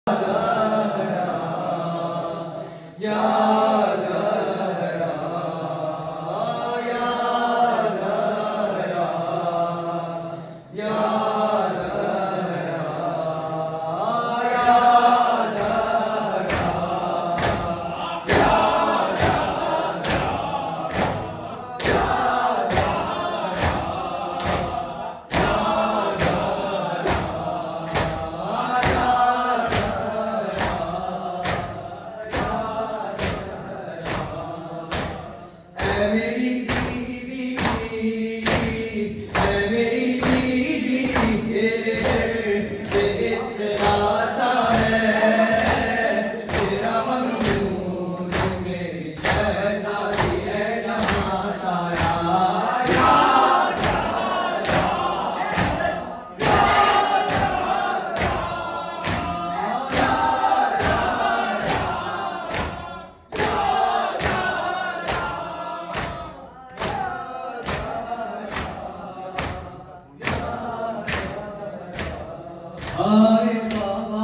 हाय बाबा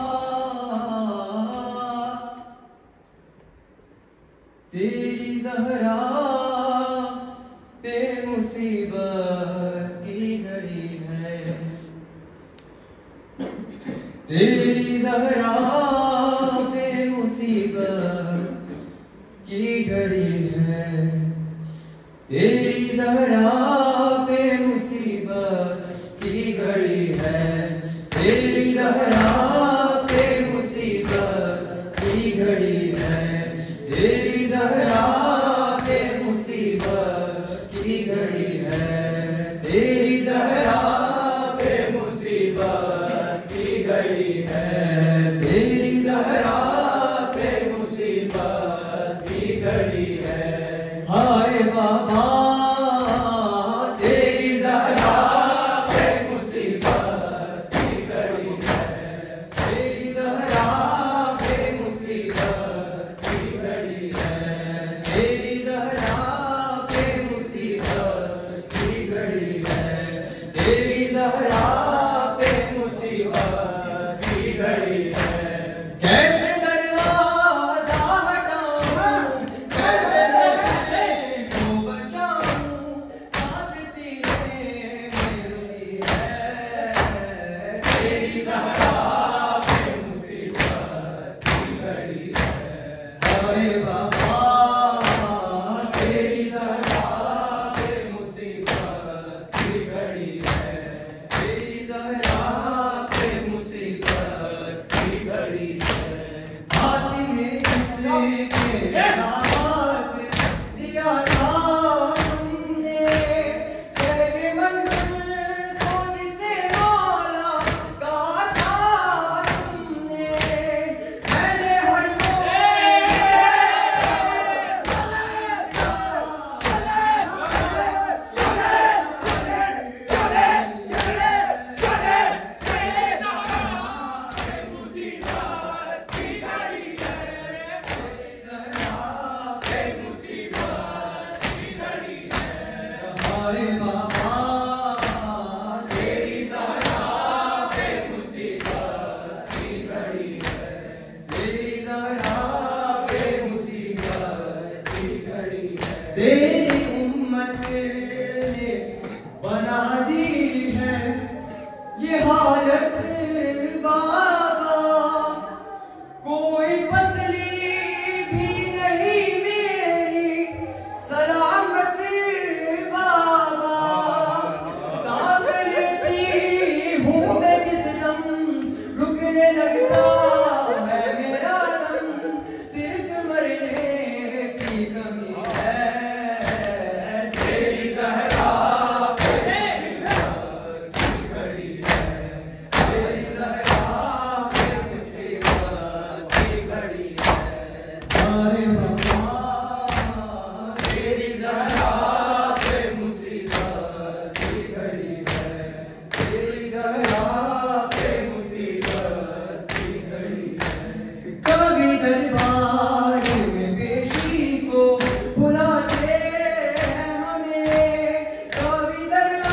तेरी ज़हरा पे मुसीबत की घड़ी है, तेरी ज़हरा पे मुसीबत की घड़ी है, तेरी ज़हरा पे मुसीबत की घड़ी है, तेरी ज़हरा पे मुसीबत की घड़ी है, तेरी ज़हरा पे मुसीबत की घड़ी है, तेरी ज़हरा पे मुसीबत की घड़ी है, तेरी ज़हरा पे मुसीबत की घड़ी है। हाय बाबा तेरी ज़हरा पे मुसीबत की घड़ी है, तेरी ज़हरा पे मुसीबत की घड़ी है, तेरी ज़हरा पे मुसीबत की घड़ी है, तेरी ज़हरा पे मुसीबत की घड़ी है। कैसे दरवाज़ा हटाऊं, कैसे नज़रे को बचाऊं, सांस सीने में रुकी है, तेरी ज़हरा पे मुसीबत की घड़ी है। हाय बाबा तेरी ज़हरा पे मुसीबत की घड़ी है, तेरी ज़हरा पे मुसीबत की घड़ी है। हाथ में किसके दामाद दिया था तुमने, तेरे मंजिल को जिसे मौला कहा था तुमने, मैंने हर हाय बाबा तेरी ज़हरा पे मुसीबत की घड़ी है, तेरी ज़हरा पे मुसीबत की घड़ी है। तेरी उम्मत ने बना दी है ये हालत बाबा, कोई पसली भी नहीं मेरी सलामत बाबा, सांस लेती हूँ मैं जिस दम रुकने लगता है मेरा दम, सिर्फ मरने की कमी है, तेरी ज़हरा पे मुसीबत की घड़ी है, तेरी ज़हरा पे मुसीबत की घड़ी है। हाय बाबा तेरी ज़हरा पे मुसीबत की घड़ी है, तेरी ज़हरा पे मुसीबत की घड़ी है। कभी दरबार में पेशी को बुलाते हैं हमें, कभी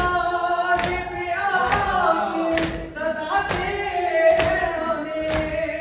दरबार पे आके सताते हैं हमें,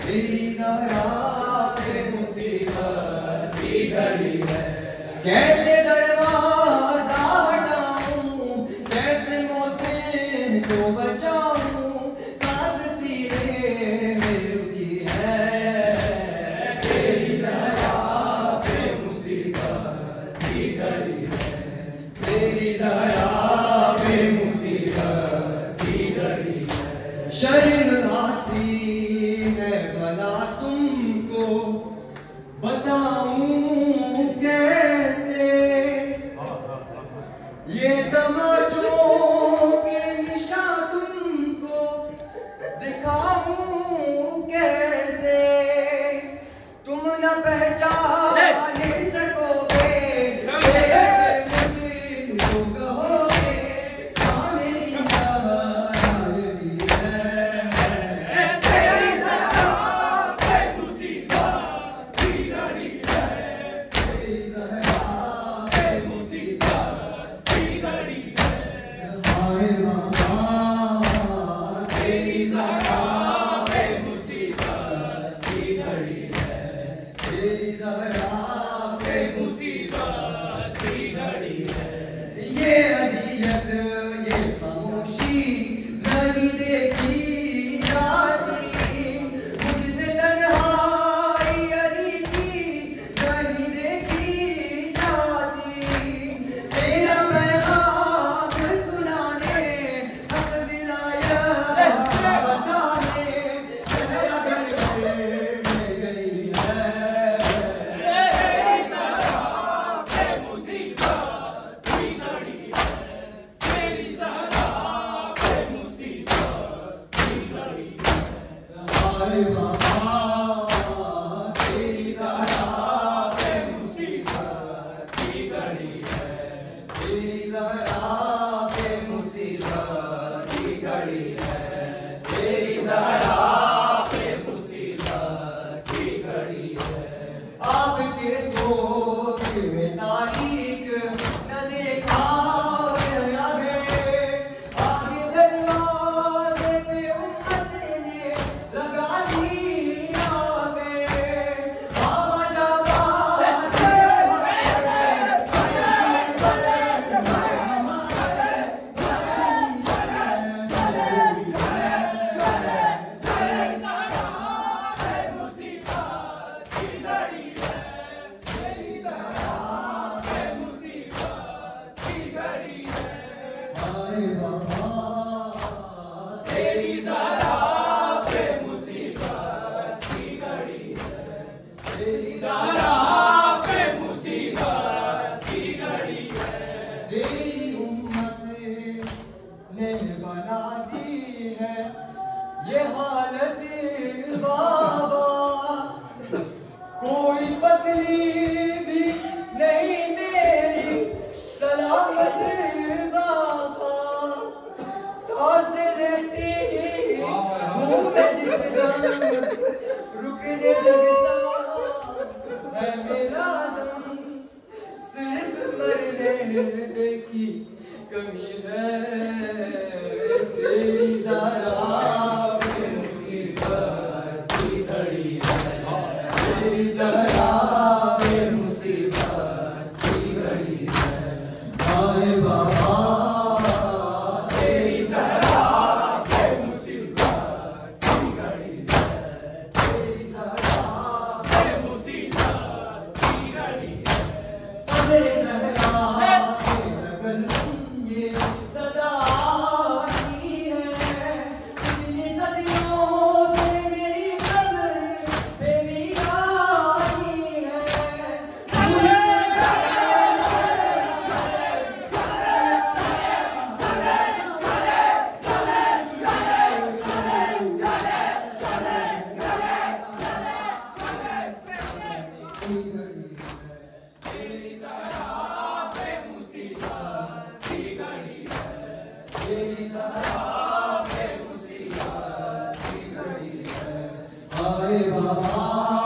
तेरी ज़हरा पे मुसीबत की घड़ी है। कैसे दरवाजा हटाऊं, कैसे मौसम को बचाऊं, सांस सीने में रुकी है। तेरी ज़हरा पे मुसीबत की घड़ी है। तेरी ज़हरा पे मुसीबत की घड़ी है। शर्म आती है भला तुमको बताऊं कैसे, ये तमाचों के निशान तुमको दिखाऊं कैसे। तुम न पहचान सकोगे, मुझे तो कहोगे हाँ मेरी ज़हरा भी है। तेरी ज़हरा पे मुसीबत की घड़ी है। तेरी ज़हरा पे मुसीबत की घड़ी है। हाय मामा तेरी ज़हरा पे मुसीबत की घड़ी है। तेरी ज़हरा पे मुसीबत की घड़ी है। ये अज़ियत ये खामोशी नहीं देखी जाती, मुझसे तन्हाई अजीबी नहीं देखी जाती। तेरा पैगाम सुनाने हक विलायत बताने तेरा घर में गई है। तेरी ज़हरा पे मुसीबत की घड़ी है। तेरी ज़हरा पे मुसीबत की घड़ी है। हाय बाबा तेरी ज़हरा पे मुसीबत की घड़ी है। तेरी ज़हरा पे मुसीबत की घड़ी है। तेरी ज़हरा पे मुसीबत की घड़ी है। आपके सोच में तारीख न देखा गया है। आगे दरवाजे पे उम्मत ने लगा दिया है। बाबा जाबा हाय बाबा तेरी ज़हरा पे मुसीबत की घड़ी है। तेरी ज़हरा पे मुसीबत की घड़ी है। तेरी उम्मत ने बना दी है ये हालत बाबा, कोई पसली भी नहीं मेरी सलामत बाबा। सांस लेती हूँ मैं जिस दम, रुकने लगता है मेरा दम। सिर्फ मरने की कमी है। तेरी ज़हरा पे मुसीबत की घड़ी है। तेरी ज़हरा पे मुसीबत की घड़ी है। हाय बाबा तेरी ज़हरा पे मुसीबत की घड़ी है। तेरी ज़हरा पे मुसीबत की घड़ी है। तेरी ज़हरा से लगन ये सदा आती है। इतनी सदियों से मेरी कब्र पे भी आई है। तेरी ज़हरा पे मुसीबत की घड़ी है। तेरी ज़हरा पे मुसीबत की घड़ी है। हाय बाबा